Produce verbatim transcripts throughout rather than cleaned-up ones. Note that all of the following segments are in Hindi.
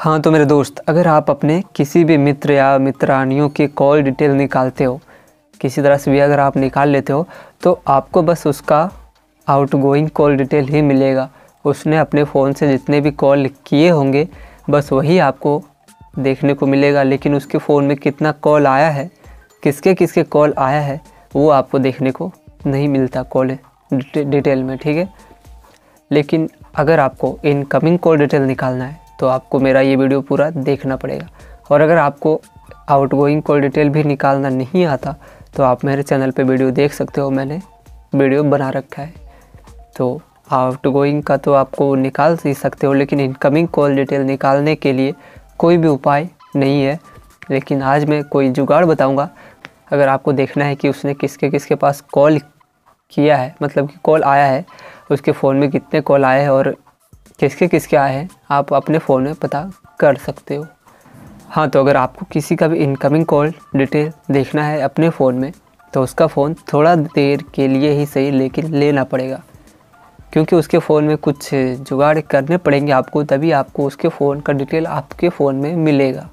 हाँ तो मेरे दोस्त, अगर आप अपने किसी भी मित्र या मित्रानियों के कॉल डिटेल निकालते हो, किसी तरह से भी अगर आप निकाल लेते हो, तो आपको बस उसका आउटगोइंग कॉल डिटेल ही मिलेगा। उसने अपने फ़ोन से जितने भी कॉल किए होंगे बस वही आपको देखने को मिलेगा, लेकिन उसके फ़ोन में कितना कॉल आया है, किसके किसके कॉल आया है, वो आपको देखने को नहीं मिलता कॉल डिटेल में, ठीक है। लेकिन अगर आपको इनकमिंग कॉल डिटेल निकालना है तो आपको मेरा ये वीडियो पूरा देखना पड़ेगा। और अगर आपको आउटगोइंग कॉल डिटेल भी निकालना नहीं आता तो आप मेरे चैनल पे वीडियो देख सकते हो, मैंने वीडियो बना रखा है। तो आउटगोइंग का तो आपको निकाल ही सकते हो, लेकिन इनकमिंग कॉल डिटेल निकालने के लिए कोई भी उपाय नहीं है। लेकिन आज मैं कोई जुगाड़ बताऊंगा। अगर आपको देखना है कि उसने किसके किसके पास कॉल किया है, मतलब कि कॉल आया है, उसके फ़ोन में कितने कॉल आए हैं और किसके किसके आए हैं, आप अपने फ़ोन में पता कर सकते हो। हाँ तो अगर आपको किसी का भी इनकमिंग कॉल डिटेल देखना है अपने फ़ोन में तो उसका फ़ोन थोड़ा देर के लिए ही सही लेकिन लेना पड़ेगा, क्योंकि उसके फ़ोन में कुछ जुगाड़ करने पड़ेंगे आपको, तभी आपको उसके फ़ोन का डिटेल आपके फ़ोन में मिलेगा।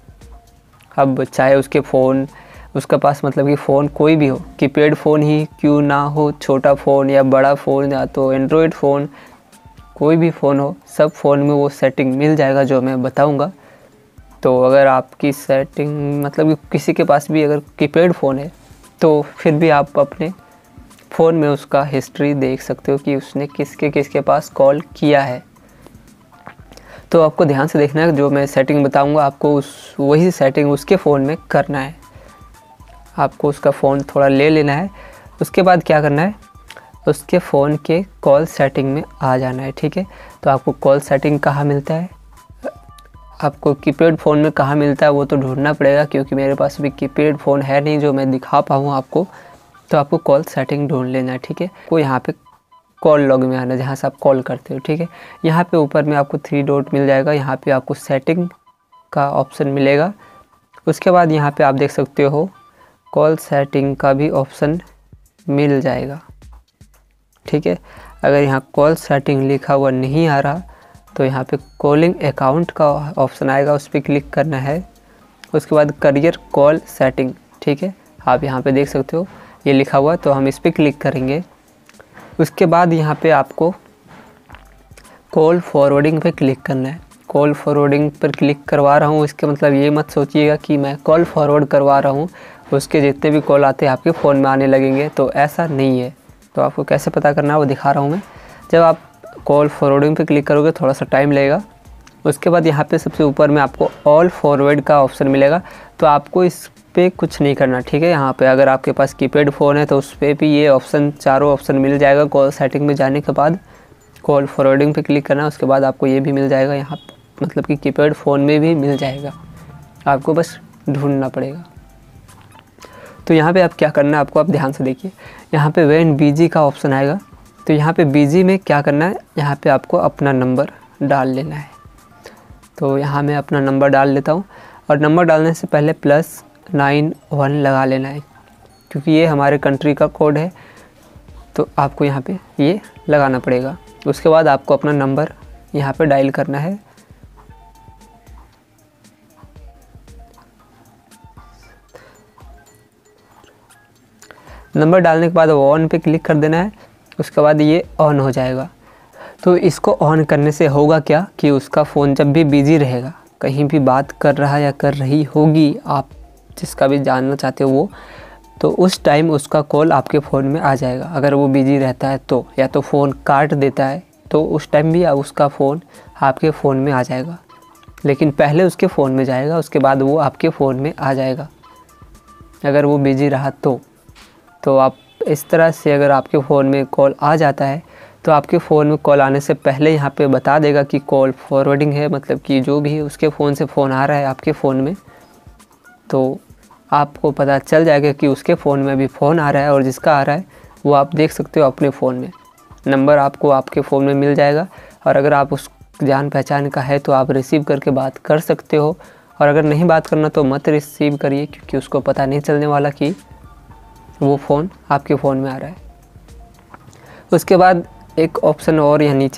अब चाहे उसके फ़ोन उसका पास मतलब कि फ़ोन कोई भी हो, कीपैड फ़ोन ही क्यों ना हो, छोटा फ़ोन या बड़ा फ़ोन या तो एंड्रॉयड फ़ोन, कोई भी फ़ोन हो, सब फ़ोन में वो सेटिंग मिल जाएगा जो मैं बताऊंगा। तो अगर आपकी सेटिंग मतलब कि किसी के पास भी अगर कीपैड फ़ोन है तो फिर भी आप अपने फ़ोन में उसका हिस्ट्री देख सकते हो कि उसने किसके किसके पास कॉल किया है। तो आपको ध्यान से देखना है, जो मैं सेटिंग बताऊंगा आपको उस वही सेटिंग उसके फ़ोन में करना है। आपको उसका फ़ोन थोड़ा ले लेना है, उसके बाद क्या करना है, उसके फ़ोन के कॉल सेटिंग में आ जाना है, ठीक है। तो आपको कॉल सेटिंग कहाँ मिलता है, आपको कीपैड फ़ोन में कहाँ मिलता है वो तो ढूंढना पड़ेगा, क्योंकि मेरे पास भी कीपैड फ़ोन है नहीं जो मैं दिखा पाऊँ आपको। तो आपको कॉल सेटिंग ढूंढ लेना है, ठीक है। को यहाँ पे कॉल लॉग में आना, जहाँ से आप कॉल करते हो, ठीक है। यहाँ पे ऊपर में आपको थ्री डॉट मिल जाएगा, यहाँ पे आपको सेटिंग का ऑप्शन मिलेगा। उसके बाद यहाँ पे आप देख सकते हो कॉल सेटिंग का भी ऑप्शन मिल जाएगा, ठीक है। अगर यहाँ कॉल सेटिंग लिखा हुआ नहीं आ रहा तो यहाँ पे कॉलिंग अकाउंट का ऑप्शन आएगा, उस पर क्लिक करना है। उसके बाद करियर कॉल सेटिंग, ठीक है, आप यहाँ पे देख सकते हो ये लिखा हुआ, तो हम इस पर क्लिक करेंगे। उसके बाद यहाँ पे आपको कॉल फॉरवर्डिंग पे क्लिक करना है। कॉल फॉरवर्डिंग पर क्लिक करवा रहा हूँ, इसका मतलब ये मत सोचिएगा कि मैं कॉल फॉरवर्ड करवा रहा हूँ उसके जितने भी कॉल आते हैं आपके फ़ोन में आने लगेंगे, तो ऐसा नहीं है। तो आपको कैसे पता करना है वो दिखा रहा हूँ मैं। जब आप कॉल फॉरवर्डिंग पे क्लिक करोगे थोड़ा सा टाइम लगेगा। उसके बाद यहाँ पे सबसे ऊपर में आपको ऑल फॉरवर्ड का ऑप्शन मिलेगा, तो आपको इस पे कुछ नहीं करना, ठीक है। यहाँ पे अगर आपके पास कीपैड फ़ोन है तो उस पर भी ये ऑप्शन, चारों ऑप्शन मिल जाएगा। कॉल सेटिंग में जाने के बाद कॉल फॉरवर्डिंग पे क्लिक करना, उसके बाद आपको ये भी मिल जाएगा यहाँ, मतलब कि कीपैड फ़ोन में भी मिल जाएगा, आपको बस ढूंढना पड़ेगा। तो यहाँ पे आप क्या करना है, आपको आप ध्यान से देखिए, यहाँ पे व्हेन बिजी का ऑप्शन आएगा। तो यहाँ पे बिजी में क्या करना है, यहाँ पे आपको अपना नंबर डाल लेना है। तो यहाँ मैं अपना नंबर डाल लेता हूँ, और नंबर डालने से पहले प्लस नाइन वन लगा लेना है, क्योंकि ये हमारे कंट्री का कोड है, तो आपको यहाँ पे ये लगाना पड़ेगा। उसके बाद आपको अपना नंबर यहाँ पे डायल करना है। नंबर डालने के बाद ऑन पे क्लिक कर देना है, उसके बाद ये ऑन हो जाएगा। तो इसको ऑन करने से होगा क्या कि उसका फ़ोन जब भी बिजी रहेगा, कहीं भी बात कर रहा या कर रही होगी, आप जिसका भी जानना चाहते हो वो, तो उस टाइम उसका कॉल आपके फ़ोन में आ जाएगा। अगर वो बिजी रहता है तो, या तो फ़ोन काट देता है तो उस टाइम भी उसका फ़ोन आपके फ़ोन में आ जाएगा, लेकिन पहले उसके फ़ोन में जाएगा, उसके बाद वो आपके फ़ोन में आ जाएगा अगर वो बिजी रहा तो। तो आप इस तरह से, अगर आपके फ़ोन में कॉल आ जाता है तो आपके फ़ोन में कॉल आने से पहले यहाँ पे बता देगा कि कॉल फॉरवर्डिंग है, मतलब कि जो भी उसके फ़ोन से फ़ोन आ रहा है आपके फ़ोन में, तो आपको पता चल जाएगा कि उसके फ़ोन में भी फ़ोन आ रहा है, और जिसका आ रहा है वो आप देख सकते हो अपने फ़ोन में। नंबर आपको आपके फ़ोन में मिल जाएगा, और अगर आप उस जान पहचान का है तो आप रिसीव करके बात कर सकते हो, और अगर नहीं बात करना तो मत रिसीव करिए, क्योंकि उसको पता नहीं चलने वाला कि वो फ़ोन आपके फ़ोन में आ रहा है। उसके बाद एक ऑप्शन और यहाँ नीचे है,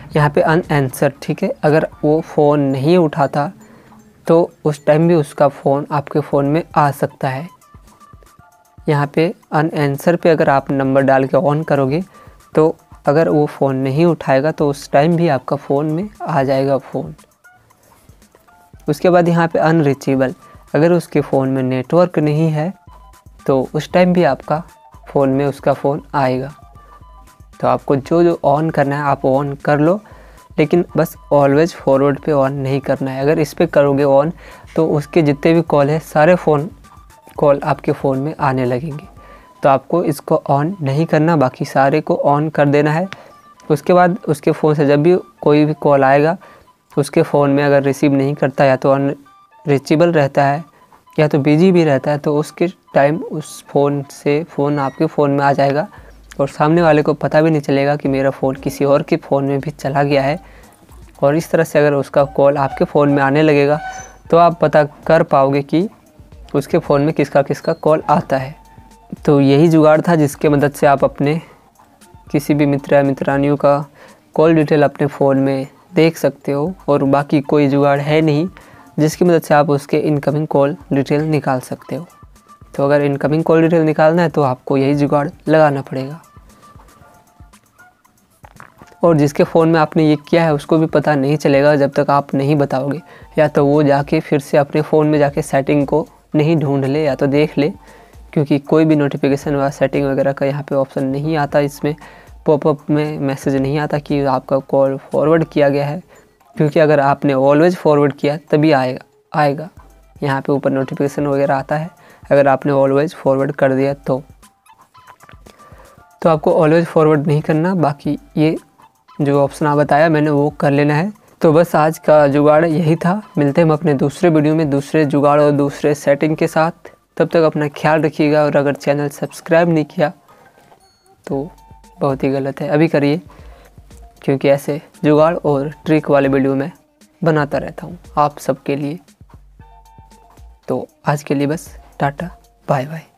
यहाँ पे अनआंसर, ठीक है। अगर वो फ़ोन नहीं उठाता तो उस टाइम भी उसका फ़ोन आपके फ़ोन में आ सकता है। यहाँ पे अनआंसर पे अगर आप नंबर डाल के ऑन करोगे तो अगर वो फ़ोन नहीं उठाएगा तो उस टाइम भी आपका फ़ोन में आ जाएगा फ़ोन। उसके बाद यहाँ पे अनरीचेबल, अगर उसके फ़ोन में नेटवर्क नहीं है तो उस टाइम भी आपका फ़ोन में उसका फ़ोन आएगा। तो आपको जो जो ऑन करना है आप ऑन कर लो, लेकिन बस ऑलवेज फॉरवर्ड पे ऑन नहीं करना है। अगर इस पर करोगे ऑन तो उसके जितने भी कॉल है सारे फ़ोन कॉल आपके फ़ोन में आने लगेंगे। तो आपको इसको ऑन नहीं करना, बाकी सारे को ऑन कर देना है। उसके बाद उसके फ़ोन से जब भी कोई भी कॉल आएगा उसके फ़ोन में अगर रिसीव नहीं करता या तो अनरीचेबल रहता है या तो बिजी भी रहता है तो उसके टाइम उस फ़ोन से फ़ोन आपके फ़ोन में आ जाएगा और सामने वाले को पता भी नहीं चलेगा कि मेरा फ़ोन किसी और के फ़ोन में भी चला गया है। और इस तरह से अगर उसका कॉल आपके फ़ोन में आने लगेगा तो आप पता कर पाओगे कि उसके फ़ोन में किसका किसका कॉल आता है। तो यही जुगाड़ था जिसके मदद से आप अपने किसी भी मित्र या मित्रानियों का कॉल डिटेल अपने फ़ोन में देख सकते हो, और बाकी कोई जुगाड़ है नहीं जिसकी मदद से आप उसके इनकमिंग कॉल डिटेल निकाल सकते हो। तो अगर इनकमिंग कॉल डिटेल निकालना है तो आपको यही जुगाड़ लगाना पड़ेगा। और जिसके फ़ोन में आपने ये किया है उसको भी पता नहीं चलेगा जब तक आप नहीं बताओगे, या तो वो जाके फिर से अपने फ़ोन में जाके सेटिंग को नहीं ढूंढ ले या तो देख ले, क्योंकि कोई भी नोटिफिकेशन व सेटिंग वगैरह का यहाँ पे ऑप्शन नहीं आता। इसमें पॉपअप में मैसेज नहीं आता कि आपका कॉल फॉरवर्ड किया गया है, क्योंकि अगर आपने ऑलवेज फॉरवर्ड किया तभी आएगा आएगा यहाँ पे ऊपर नोटिफिकेशन वगैरह आता है। अगर आपने ऑलवेज फॉरवर्ड कर दिया तो तो आपको ऑलवेज फॉरवर्ड नहीं करना, बाकी ये जो ऑप्शन आप बताया मैंने वो कर लेना है। तो बस आज का जुगाड़ यही था। मिलते हैं हम अपने दूसरे वीडियो में दूसरे जुगाड़ और दूसरे सेटिंग के साथ। तब तक अपना ख्याल रखिएगा, और अगर चैनल सब्सक्राइब नहीं किया तो बहुत ही गलत है, अभी करिए, क्योंकि ऐसे जुगाड़ और ट्रिक वाले वीडियो मैं बनाता रहता हूँ आप सबके लिए। तो आज के लिए बस टाटा बाय बाय।